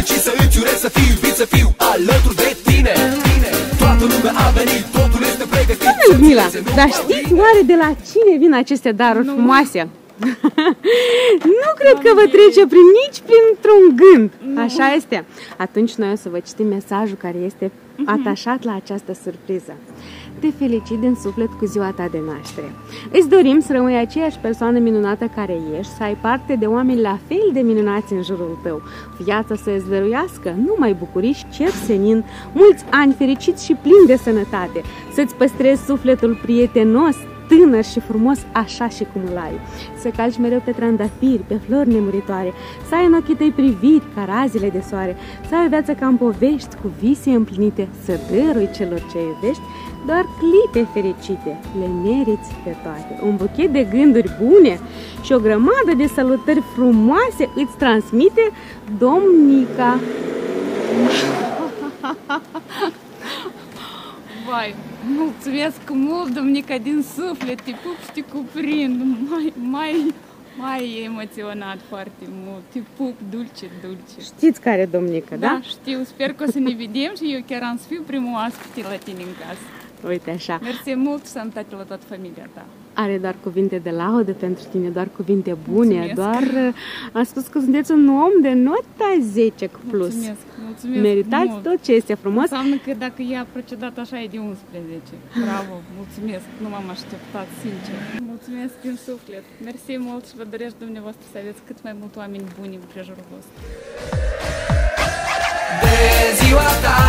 fericit să îți urez să fii iubit, să fiu alături de tine. Toată lumea a venit, totul este pregătit. Ludmila, dar știți oare de la cine vin aceste daruri frumoase? Nu cred că vă trece nici printr-un gând. Așa este. Atunci noi o să vă citim mesajul care este atașat la această surpriză. Te felicit din suflet cu ziua ta de naștere. Îți dorim să rămâi aceeași persoană minunată care ești, să ai parte de oameni la fel de minunați în jurul tău. Viața să îți dăruiască numai bucurii și cer senin, mulți ani fericiți și plini de sănătate, să-ți păstrezi sufletul prietenos, tânăr și frumos așa și cum îl ai. Să calci mereu pe trandafiri, pe flori nemuritoare, să ai în ochii tăi priviri ca razele de soare, să ai o viață ca în povești, cu vise împlinite, să dărui celor ce iubești doar clipe fericite, le meriți pe toate. Un buchet de gânduri bune și o grămadă de salutări frumoase îți transmite Domnica. Vai, mulțumesc mult, Domnica, din suflet, te pup și te cuprind, mai emoționat foarte mult, te pup dulce, dulce. Știți care e Domnica, da? Da, știu, sper că o să ne vedem și eu chiar am să fiu primul oaspete la tine în casă. Uite așa. Mersi mult și sănătate la toată familia ta. Are doar cuvinte de laudă pentru tine, doar cuvinte bune, mulțumesc. Doar a spus că sunteți un om de nota 10 cu plus. Mulțumesc Meritați mult. tot ce este frumos. Înseamnă că dacă ea a procedat așa e de 11. Bravo, mulțumesc, nu m-am așteptat, sincer. Mulțumesc din suflet. Mersi mult și vă doresc dumneavoastră să aveți cât mai mult oameni buni în prejurul vostru. De ziua ta